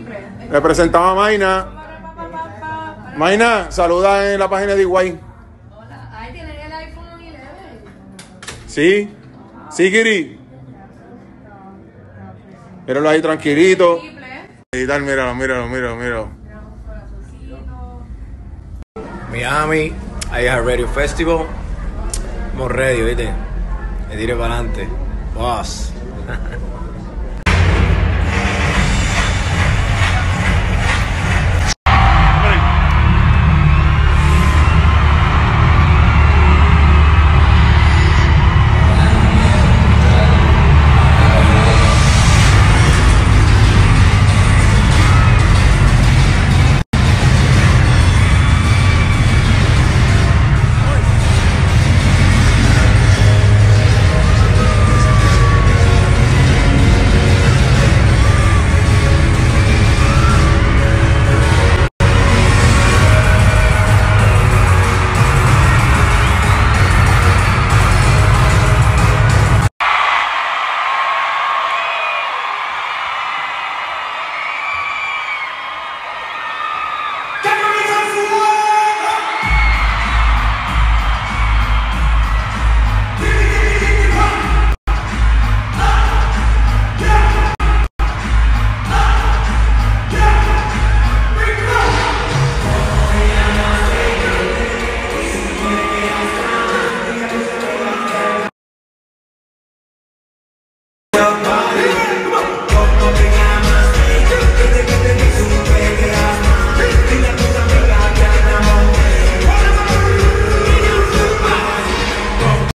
Le presentaba a Mayna. Mayna, saluda en la página de Iguay. Hola. Ay, tienen el iPhone 11. ¿Sí? ¿Sí, Kiri? Míralo ahí tranquilito. Y tal, míralo. Miami, iHeartRadio Festival. Estamos ready, ¿viste? Me tiré para adelante. Boss.